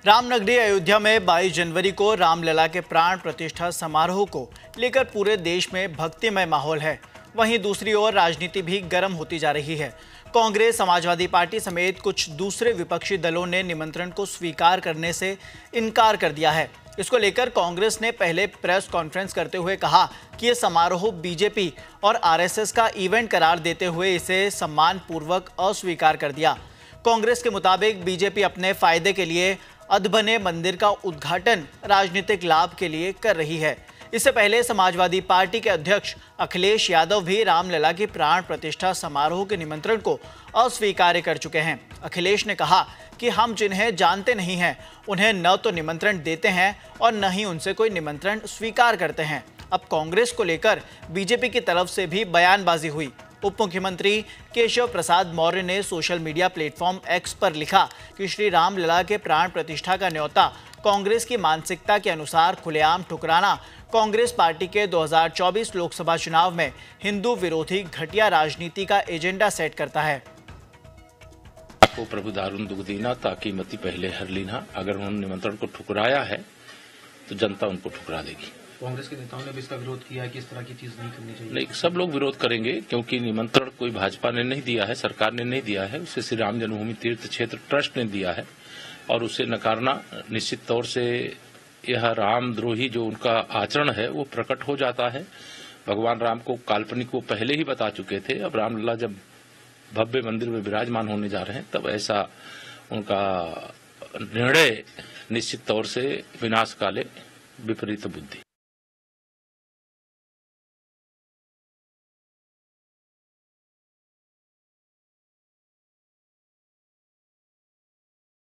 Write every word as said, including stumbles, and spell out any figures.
रामनगरी अयोध्या में बाईस जनवरी को रामलला के प्राण प्रतिष्ठा समारोह को लेकर पूरे देश में भक्तिमय माहौल है। वहीं दूसरी ओर राजनीति भी गर्म होती जा रही है। कांग्रेस, समाजवादी पार्टी समेत कुछ दूसरे विपक्षी दलों ने निमंत्रण को स्वीकार करने से इनकार कर दिया है। इसको लेकर कांग्रेस ने पहले प्रेस कॉन्फ्रेंस करते हुए कहा कि ये समारोह बीजेपी और आरएसएस का इवेंट करार देते हुए इसे सम्मानपूर्वक अस्वीकार कर दिया। कांग्रेस के मुताबिक बीजेपी अपने फायदे के लिए अधबने मंदिर का उद्घाटन राजनीतिक लाभ के लिए कर रही है। इससे पहले समाजवादी पार्टी के अध्यक्ष अखिलेश यादव भी रामलला की प्राण प्रतिष्ठा समारोह के निमंत्रण को अस्वीकार कर चुके हैं। अखिलेश ने कहा कि हम जिन्हें जानते नहीं हैं उन्हें न तो निमंत्रण देते हैं और न ही उनसे कोई निमंत्रण स्वीकार करते हैं। अब कांग्रेस को लेकर बीजेपी की तरफ से भी बयानबाजी हुई। उप मुख्यमंत्री केशव प्रसाद मौर्य ने सोशल मीडिया प्लेटफॉर्म एक्स पर लिखा कि श्री रामलला के प्राण प्रतिष्ठा का न्योता कांग्रेस की मानसिकता के अनुसार खुलेआम ठुकराना कांग्रेस पार्टी के दो हज़ार चौबीस लोकसभा चुनाव में हिंदू विरोधी घटिया राजनीति का एजेंडा सेट करता है। को प्रभु दारुण दुख दीना ताकि मति पहले हर लीना। अगर उन्होंने निमंत्रण को ठुकराया है तो जनता उनको ठुकरा देगी। कांग्रेस के नेताओं ने भी इसका विरोध किया है कि इस तरह की चीज नहीं करनी चाहिए। नहीं, सब लोग विरोध करेंगे क्योंकि निमंत्रण कोई भाजपा ने नहीं दिया है, सरकार ने नहीं दिया है, उसे श्री राम जन्मभूमि तीर्थ क्षेत्र ट्रस्ट ने दिया है और उसे नकारना निश्चित तौर से यह रामद्रोही जो उनका आचरण है वो प्रकट हो जाता है। भगवान राम को काल्पनिक वो पहले ही बता चुके थे। अब रामलला जब भव्य मंदिर में विराजमान होने जा रहे हैं तब ऐसा उनका निर्णय निश्चित तौर से विनाश काले विपरीत बुद्धि।